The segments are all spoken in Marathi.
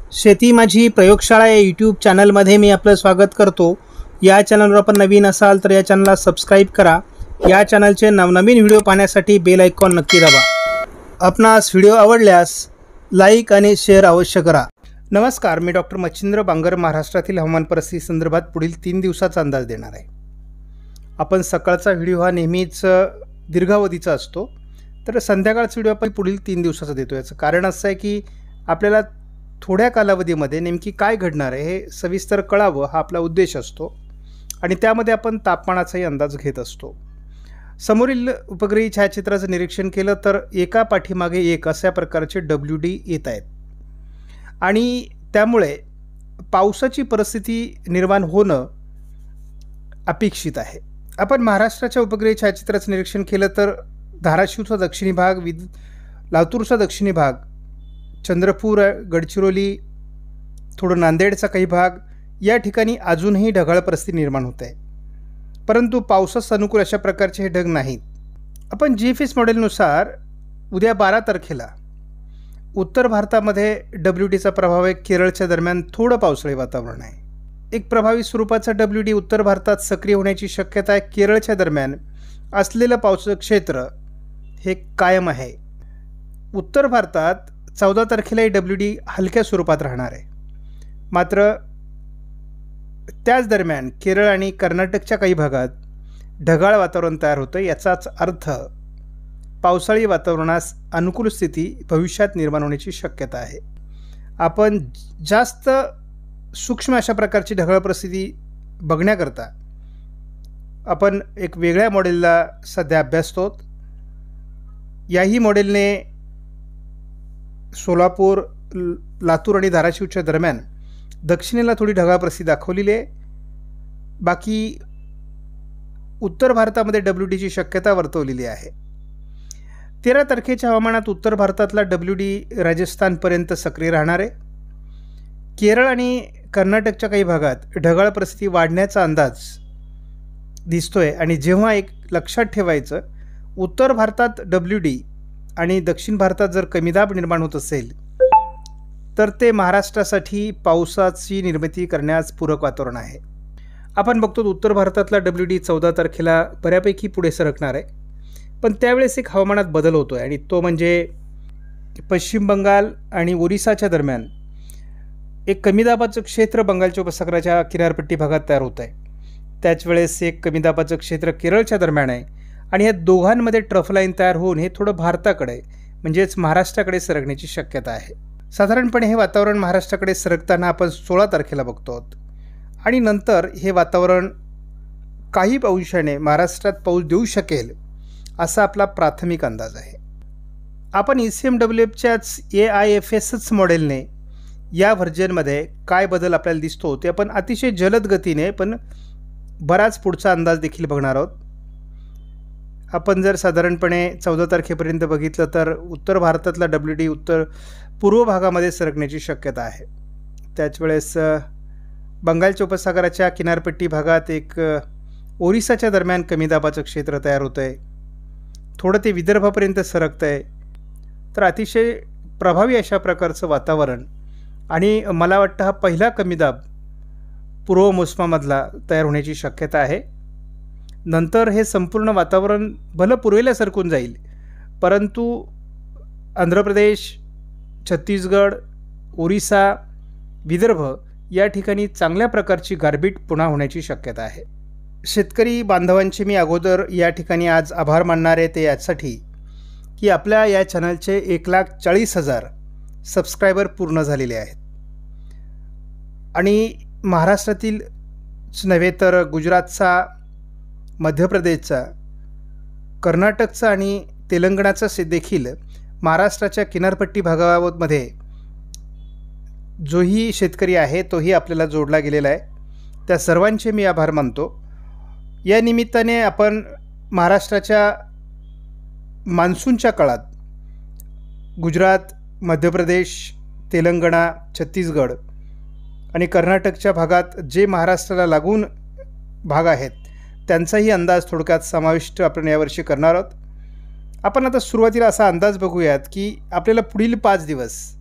शेती माझी प्रयोगशाळा या यूट्यूब चॅनलमध्ये मी आपलं स्वागत करतो। या चॅनलवर आपण नवीन असाल तर या चॅनलला सबस्क्राईब करा। या चॅनलचे नवनवीन व्हिडिओ पाहण्यासाठी बेल आयकॉन नक्की दाबा। आपणास व्हिडिओ आवडल्यास लाईक आणि शेअर अवश्य करा। नमस्कार, मी डॉक्टर मच्छिंद्र बांगर महाराष्ट्रातील हवामान परिस्थिती संदर्भात पुढील 3 दिवसाचा अंदाज देणार आहे। आपण सकाळचा व्हिडिओ हा नेहमीच दीर्घावधीचा असतो, तर संध्याकाळचा व्हिडिओ आपण पुढील 3 दिवसाचा देतो। याचं कारण असं आहे की आपल्याला थोड्या कालावधीमध्ये नेमकी काय घडणार आहे हे सविस्तर कळावं हा आपला उद्देश असतो आणि त्यामध्ये आपण तापमानाचाही अंदाज घेत असतो। समोरील उपग्रही छायाचित्राचं निरीक्षण केलं तर एका पाठीमागे एक अशा प्रकारचे WD येत आहेत आणि त्यामुळे पावसाची परिस्थिती निर्माण होणं अपेक्षित आहे। आपण महाराष्ट्राच्या उपग्रही छायाचित्राचं निरीक्षण केलं तर धाराशिवचा दक्षिणी भाग, लातूरचा दक्षिणी भाग, चंद्रपूर, गडचिरोली, थोडं नांदेडचा काही भाग या ठिकाणी अजूनही ढगाळ परिस्थिती निर्माण होत आहे, परंतु पावसास अनुकूल अशा प्रकारचे हे ढग नाहीत। आपण GFS मॉडेलनुसार उद्या 12 तारखेला उत्तर भारतामध्ये WDचा प्रभाव आहे। केरळच्या दरम्यान थोडं पावसाळी वातावरण आहे। एक प्रभावी स्वरूपाचा WD उत्तर भारतात सक्रिय होण्याची शक्यता आहे। केरळच्या दरम्यान असलेलं पावसाचं क्षेत्र हे कायम आहे। उत्तर भारतात 14 तारखेला WD हलक्या स्वरूपात राहणार आहे, मात्र त्याच दरम्यान केरळ आणि कर्नाटकच्या काही भागात ढगाळ वातावरण तयार होतं। याचाच अर्थ पावसाळी वातावरणास अनुकूल स्थिती भविष्यात निर्माण होण्याची शक्यता आहे। आपण जास्त सूक्ष्म अशा प्रकारची ढगाळ परिस्थिती बघण्याकरता आपण एक वेगळ्या मॉडेलला सध्या अभ्यासतो। याही मॉडेलने सोलापूर, लातूर आणि धाराशिवच्या दरम्यान दक्षिणेला थोडी ढगाळ परिस्थिती दाखवलेली आहे। बाकी उत्तर भारतामध्ये WDची शक्यता वर्तवलेली आहे। 13 तारखेच्या हवामानात उत्तर भारतातला WD राजस्थानपर्यंत सक्रिय राहणार आहे। केरळ आणि कर्नाटकच्या काही भागात ढगाळ परिस्थिती वाढण्याचा अंदाज दिसतोय आणि जेव्हा एक लक्षात ठेवायचं, उत्तर भारतात WD आणि दक्षिण भारतात जर कमी दाब निर्माण होत असेल तर ते महाराष्ट्रासाठी पावसाची निर्मिती करण्यास पूरक वातावरण आहे। आपण बघतो उत्तर भारतातला WD 14 तारखेला बऱ्यापैकी पुढे सरकणार आहे, पण त्यावेळेस एक हवामानात बदल होतो आहे आणि तो म्हणजे पश्चिम बंगाल आणि ओरिसाच्या दरम्यान एक कमी दाबाचं क्षेत्र बंगालच्या उपसागराच्या किनारपट्टी भागात तयार होत आहे। त्याच वेळेस एक कमी दाबाचं क्षेत्र केरळच्या दरम्यान आहे आणि या दोघांमध्ये ट्रफ लाईन तयार होऊन हे थोडं भारताकडे म्हणजेच महाराष्ट्राकडे सरकण्याची शक्यता आहे। साधारणपणे हे वातावरण महाराष्ट्राकडे सरकताना आपण 16 तारखेला बघतो आहोत आणि नंतर हे वातावरण काही अंशाने महाराष्ट्रात पाऊस देऊ शकेल असा आपला प्राथमिक अंदाज आहे। आपण ECMWFच्याच AIFSच मॉडेलने या व्हर्जनमध्ये काय बदल आपल्याला दिसतो ते आपण अतिशय जलद गतीने पण बराच पुढचा अंदाज देखील बघणार आहोत। आपण जर साधारणपणे 14 तारखेपर्यंत बघितलं तर उत्तर भारतातला WD उत्तर पूर्व भागामध्ये सरकण्याची शक्यता आहे। त्याच वेळेस बंगालच्या उपसागराच्या किनारपट्टी भागात एक ओरिसाच्या दरम्यान कमी दाबाचं क्षेत्र तयार होतं आहे, थोडं ते विदर्भापर्यंत सरकतं आहे। तर अतिशय प्रभावी अशा प्रकारचं वातावरण आणि मला वाटतं हा पहिला कमी दाब पूर्व मोसमामधला तयार होण्याची शक्यता आहे। नंतर हे संपूर्ण वातावरण भलं पूर्वेला सरकून जाईल, परंतु आंध्र प्रदेश, छत्तीसगड, ओरिसा, विदर्भ या ठिकाणी चांगल्या प्रकारची गारपीट पुन्हा होण्याची शक्यता आहे। शेतकरी बांधवांचे मी अगोदर या ठिकाणी आज आभार मानणार आहे, ते यासाठी की आपल्या या चॅनलचे 1,40,000 सबस्क्रायबर पूर्ण झालेले आहेत आणि महाराष्ट्रातीलच नव्हे तर गुजरातचा, मध्य प्रदेशचा, कर्नाटकचा आणि तेलंगणाचा देखील महाराष्ट्राच्या किनारपट्टी भागामध्ये जोही शेतकरी आहे तोही आपल्याला जोडला गेलेला आहे। त्या सर्वांचे मी आभार मानतो। या निमित्ताने आपण महाराष्ट्राच्या मान्सूनच्या काळात गुजरात, मध्य प्रदेश, तेलंगणा, छत्तीसगड आणि कर्नाटकच्या भागात जे महाराष्ट्राला लागून भाग आहेत त्यांचाही अंदाज थोडक्यात समाविष्ट आपण यावर्षी करणार आहोत। आपण आता सुरुवातीला असा अंदाज बघूयात की आपल्याला पुढील 5 दिवस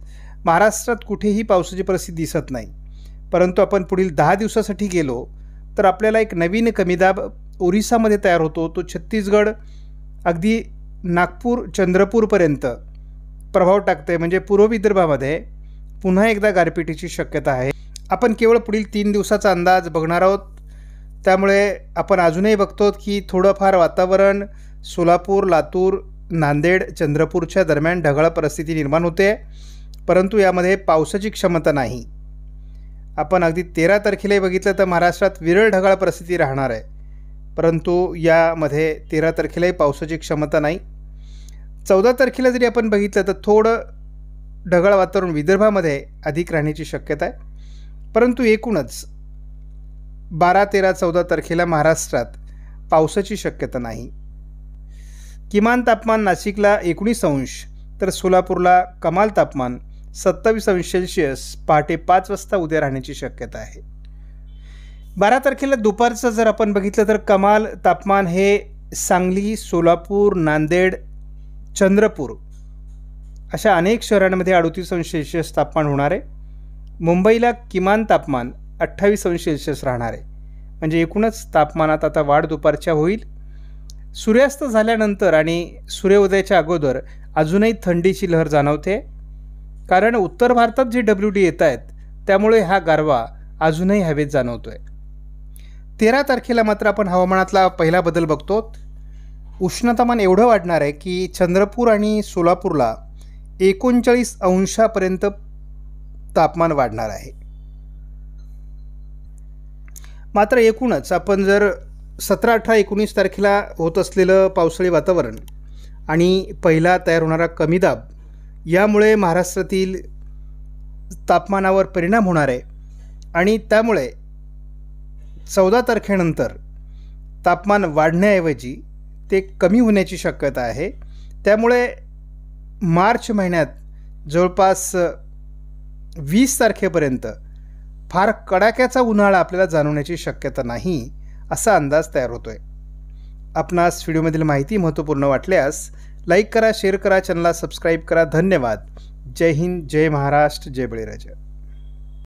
महाराष्ट्रात कुठेही पावसाची परिस्थिती दिसत नाही. परंतु आपण पुढील 10 दिवसासाठी गेलो तर आपल्याला एक नवीन कमीदाब ओरिसामध्ये तयार होतो. तो छत्तीसगड अगदी नागपूर चंद्रपूरपर्यंत प्रभाव टाकते. म्हणजे पूर्व विदर्भामध्ये पुन्हा एकदा गारपिटीची शक्यता आहे. आपण केवळ पुढील 3 दिवसाचा अंदाज बघणार आहोत. त्यामुळे आपण अजूनही बघतो की थोडंफार वातावरण सोलापूर, लातूर, नांदेड, चंद्रपूरच्या दरम्यान ढगाळ परिस्थिती निर्माण होते, परंतु यामध्ये पावसाची क्षमता नाही. आपण अगदी 13 तारखेला बघितलं तर महाराष्ट्रात विरळ ढगाळ परिस्थिती राहणार आहे, परंतु यामध्ये 13 तारखेलाही पावसाची क्षमता नाही. 14 तारखेला जरी आपण बघितलं तर थोडं ढगाळ वातावरण विदर्भामध्ये अधिक राहण्याची शक्यता आहे, परंतु एकूणच 12, 13, 14 तारखेला महाराष्ट्रात पावसाची शक्यता नाही. किमान तापमान नाशिकला 19 अंश तर सोलापूरला कमाल तापमान 27 अंश सेल्सिअस पहाटे 5 वाजता उद्या राहण्याची शक्यता आहे. 12 तारखेला दुपारचं जर आपण बघितलं तर कमाल तापमान हे सांगली, सोलापूर, नांदेड, चंद्रपूर अशा अनेक शहरांमध्ये 38 अंश सेल्सिअस तापमान होणार आहे. मुंबईला किमान तापमान 28 अंश सेल्सिअस राहणार आहे. म्हणजे एकूणच तापमानात आता वाढ दुपारच्या होईल. सूर्यास्त झाल्यानंतर आणि सूर्योदयाच्या अगोदर अजूनही थंडीची लहर जाणवते, कारण उत्तर भारतात जे WD येत आहेत त्यामुळे हा गारवा अजूनही हवेत जाणवतोय. 13 तारखेला मात्र आपण हवामानातला पहिला बदल बघतो. उष्णतामान एवढं वाढणार आहे की चंद्रपूर आणि सोलापूरला 39 अंशापर्यंत तापमान वाढणार आहे. मात्र एकूणच आपण जर 17, 18, 19 तारखेला होत असलेलं पावसाळी वातावरण आणि पहिला तयार होणारा कमी दाब यामुळे महाराष्ट्रातील तापमानावर परिणाम होणार आहे आणि त्यामुळे 14 तारखेनंतर तापमान वाढण्याऐवजी ते कमी होण्याची शक्यता आहे. त्यामुळे मार्च महिन्यात जवळपास 20 तारखेपर्यंत फार कडाक्याचा उन्हाळा आपल्याला जाणवण्याची शक्यता नाही, असा अंदाज तयार होतोय. आपणास व्हिडिओमधील माहिती महत्त्वपूर्ण वाटल्यास लाईक करा, शेअर करा, चॅनलला सबस्क्राईब करा. धन्यवाद. जय हिंद, जय महाराष्ट्र, जय बळीराजा.